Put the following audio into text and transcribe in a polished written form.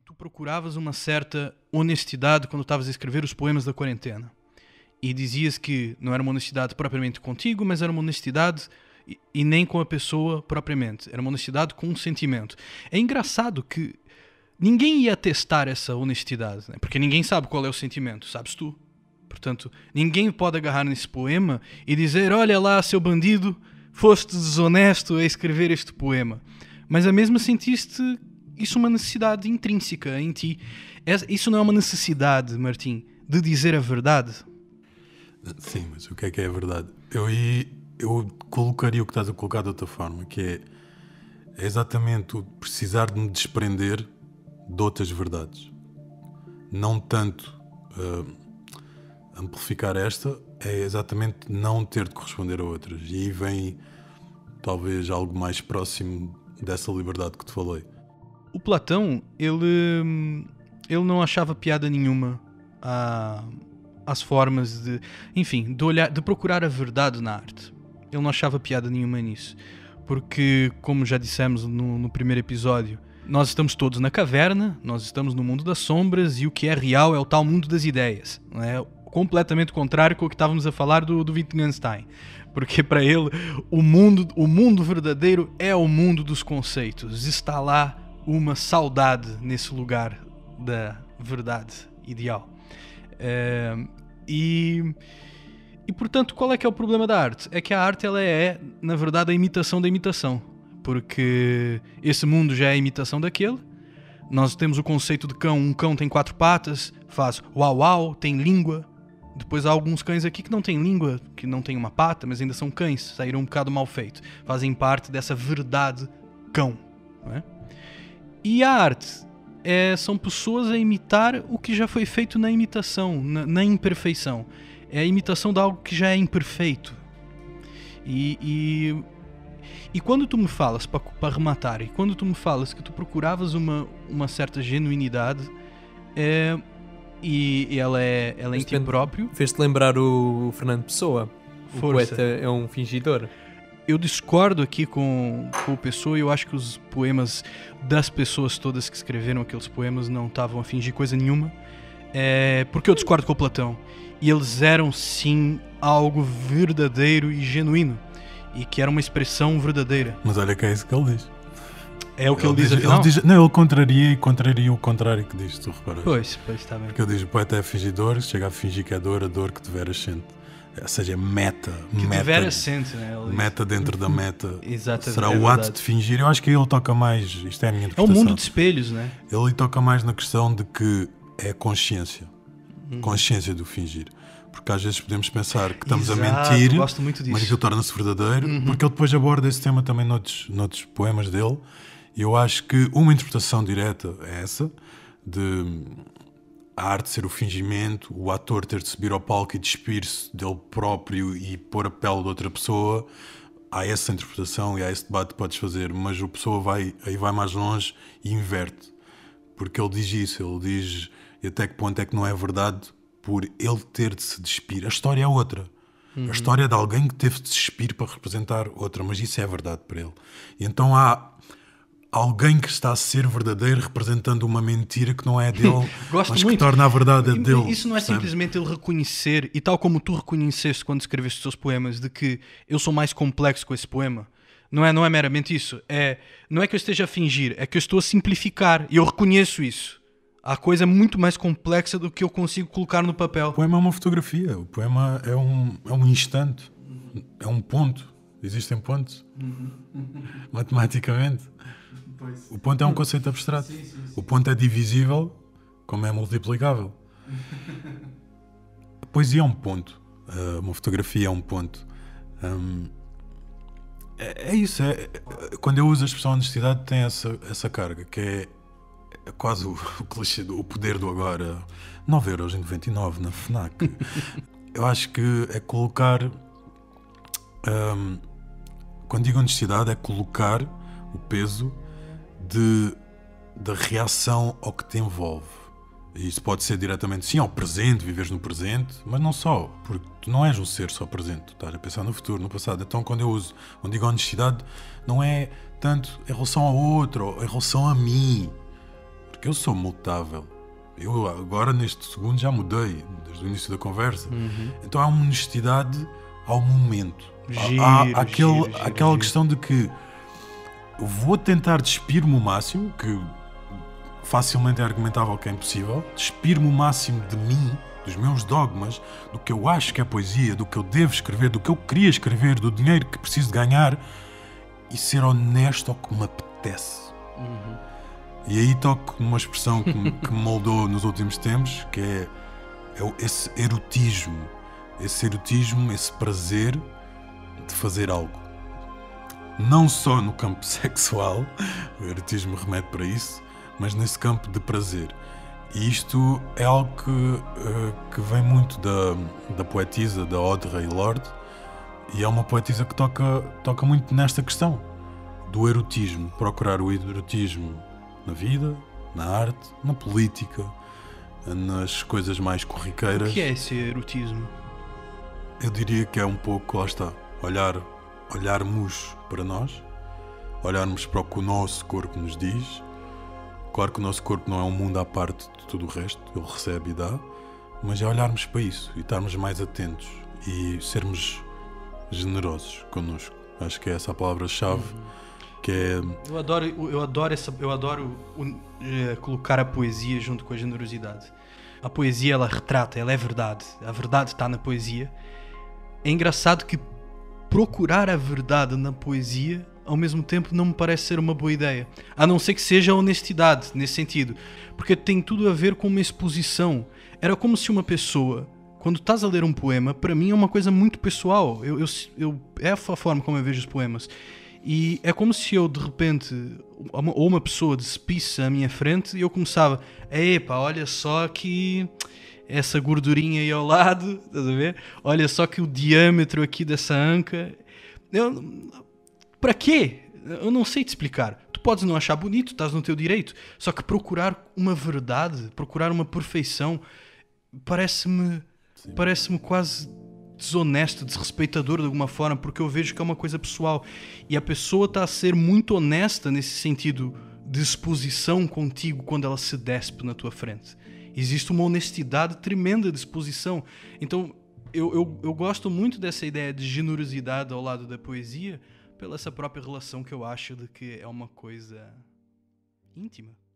tu procuravas uma certa honestidade quando estavas a escrever os poemas da quarentena. E dizias que não era uma honestidade propriamente contigo, mas era uma honestidade e nem com a pessoa propriamente. Era uma honestidade com um sentimento. É engraçado que ninguém ia testar essa honestidade, né? Porque ninguém sabe qual é o sentimento, sabes tu. Portanto, ninguém pode agarrar nesse poema e dizer: olha lá, seu bandido, foste desonesto a escrever este poema. Mas a mesma sentiste isso uma necessidade intrínseca em ti. Isso não é uma necessidade, Martim, de dizer a verdade? Sim, mas o que é a verdade? Eu colocaria o que estás a colocar de outra forma, que é exatamente o precisar de me desprender de outras verdades. Não tanto amplificar esta, é exatamente não ter de corresponder a outras. E aí vem talvez algo mais próximo dessa liberdade que te falei. O Platão, ele não achava piada nenhuma às formas de, enfim, de procurar a verdade na arte. Ele não achava piada nenhuma nisso. Porque, como já dissemos no primeiro episódio, nós estamos todos na caverna, nós estamos no mundo das sombras, e o que é real é o tal mundo das ideias. Não é? Completamente contrário com o que estávamos a falar do Wittgenstein. Porque para ele, o mundo verdadeiro é o mundo dos conceitos. Está lá uma saudade nesse lugar da verdade ideal. E portanto, qual é que é o problema da arte? É que a arte, ela é, na verdade, a imitação da imitação. Porque esse mundo já é a imitação daquele. Nós temos o conceito de cão. Um cão tem 4 patas, faz uau uau, tem língua. Depois há alguns cães aqui que não têm língua, que não têm uma pata, mas ainda são cães, saíram um bocado mal feito. Fazem parte dessa verdade cão. Não é? E a arte são pessoas a imitar o que já foi feito na imitação, na imperfeição. É a imitação de algo que já é imperfeito. E quando tu me falas, para rematar, e quando tu me falas que tu procuravas uma certa genuinidade, e ela é em ti próprio... Fez-te lembrar o Fernando Pessoa. O poeta é um fingidor. Eu discordo aqui com o Pessoa, e eu acho que os poemas das pessoas todas que escreveram aqueles poemas não estavam a fingir coisa nenhuma. Porque eu discordo com o Platão. E eles eram, sim, algo verdadeiro e genuíno. E que era uma expressão verdadeira. Mas olha que é isso que ele diz. É o que ele diz, afinal? Ele contraria o contrário que diz, tu reparas. Pois, está bem. Porque ele diz: o poeta é fingidor, chega a fingir que é a dor que deveras sente. Ou seja, é meta. Que deveras sente, né? Meta dentro da meta. Exatamente. Será o ato de fingir. Eu acho que ele toca mais, isto é a minha interpretação. É um mundo de espelhos, né? Ele toca mais na questão de que é consciência. Consciência do fingir. Porque às vezes podemos pensar que estamos a mentir, gosto muito disso. mas aquilo torna-se verdadeiro. Porque ele depois aborda esse tema também noutros poemas dele. E eu acho que uma interpretação direta é essa, de a arte ser o fingimento, o ator ter de subir ao palco e despir-se dele próprio e pôr a pele de outra pessoa. Há essa interpretação e há esse debate que podes fazer, mas o Pessoa vai mais longe e inverte. Porque ele diz isso, ele diz até que ponto é que não é verdade por ele ter de se despir. A história é outra. A história é de alguém que teve de se despir para representar outra, mas isso é verdade para ele. E então há alguém que está a ser verdadeiro representando uma mentira que não é dele, mas que torna a verdade dele. Isso não é simplesmente ele reconhecer, e tal como tu reconheceste quando escreveste os teus poemas, de que eu sou mais complexo com esse poema. Não é meramente isso. Não é que eu esteja a fingir, é que eu estou a simplificar, e eu reconheço isso. Há coisa muito mais complexa do que eu consigo colocar no papel. O poema é uma fotografia, o poema é um instante, é um ponto. Existem pontos, matematicamente. O ponto é um conceito abstrato. Sim. O ponto é divisível, como é multiplicável. A poesia é um ponto. Uma fotografia é um ponto. É isso. Quando eu uso a expressão honestidade, tem essa carga, que é quase o clichê do poder do agora. 9,99€ na FNAC. Eu acho que é colocar... quando digo honestidade, é colocar o peso da reação ao que te envolve. E isso pode ser diretamente, sim, ao presente, viveres no presente, mas não só, porque tu não és um ser só presente, tu estás a pensar no futuro, no passado. Então quando digo honestidade, não é tanto em relação ao outro, ou em relação a mim, porque eu sou mutável. Eu agora, neste segundo, já mudei, desde o início da conversa. Então há uma honestidade ao momento. Há aquela questão de que eu vou tentar despir-me o máximo, que facilmente é argumentável que é impossível, despir-me o máximo de mim, dos meus dogmas, do que eu acho que é poesia, do que eu devo escrever, do que eu queria escrever, do dinheiro que preciso ganhar, e ser honesto ao que me apetece. E aí toco numa expressão que me moldou nos últimos tempos, que é esse erotismo, esse prazer de fazer algo. Não só no campo sexual, o erotismo remete para isso, mas nesse campo de prazer. E isto é algo que vem muito da poetisa, da Audre Lorde, e é uma poetisa que toca muito nesta questão do erotismo, procurar o erotismo na vida, na arte, na política, nas coisas mais corriqueiras. O que é esse erotismo? Eu diria que é um pouco, lá está, olharmos para nós, olharmos para o que o nosso corpo nos diz. Claro que o nosso corpo não é um mundo à parte de tudo o resto, ele recebe e dá, mas é olharmos para isso e estarmos mais atentos e sermos generosos connosco. Acho que é essa a palavra-chave. Que é... Eu adoro colocar a poesia junto com a generosidade. A poesia, ela retrata, ela é verdade. A verdade está na poesia. É engraçado que procurar a verdade na poesia, ao mesmo tempo, não me parece ser uma boa ideia. A não ser que seja a honestidade, nesse sentido. Porque tem tudo a ver com uma exposição. Era como se uma pessoa, quando estás a ler um poema, para mim é uma coisa muito pessoal. É a forma como eu vejo os poemas. E é como se eu, de repente, ou uma pessoa despisse à minha frente e eu começava, epá, olha só que essa gordurinha aí ao lado, estás a ver? Olha só que o diâmetro aqui dessa anca. Para quê? Eu não sei te explicar. Tu podes não achar bonito, estás no teu direito, só que procurar uma verdade, procurar uma perfeição, parece-me quase desonesto, desrespeitador de alguma forma, porque eu vejo que é uma coisa pessoal e a pessoa está a ser muito honesta nesse sentido de exposição contigo quando ela se despe na tua frente. Existe uma honestidade tremenda de exposição. Então eu gosto muito dessa ideia de generosidade ao lado da poesia, pela essa própria relação que eu acho de que é uma coisa íntima.